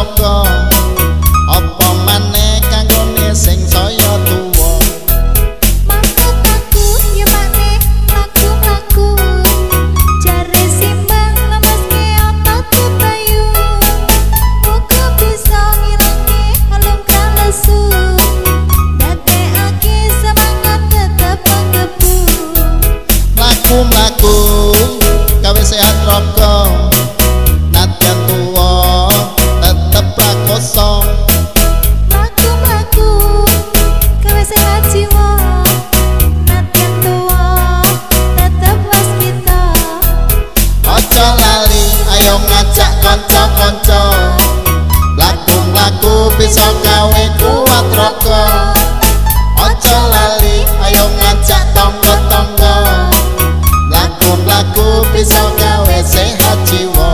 raka apa maneh kanggone sing saya tuwa manut aku ya maneh laku-laku jare simbang lemeske otot bayu muga bisa ngilangi halum kalesu dadekake semangat tetep menggebu laku gawe sehat raka nadyan tuwa tetep prakoso laku gawe sehat jiwa nadyan tuwa tetep waskita aja lali ayo ngajak kanca-kanca laku bisa gawe kuat raka aja lali ayo ngajak tangga-tangga laku bisa gawe sehat jiwa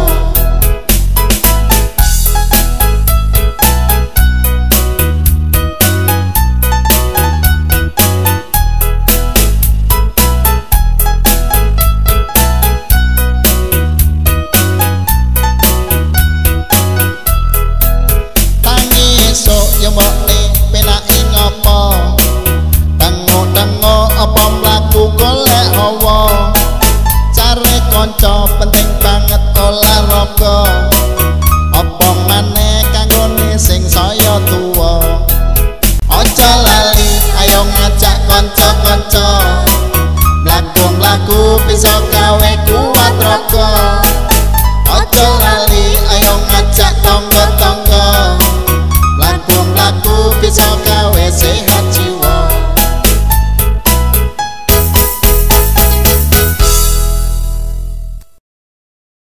tangi esuk yo mbokne penake ngopo tango apa mlaku golek hawa cari kanca penting banget olahraga apa maneh kanggone sing saya tuwa aja lali ayo ngajak kanca-kanca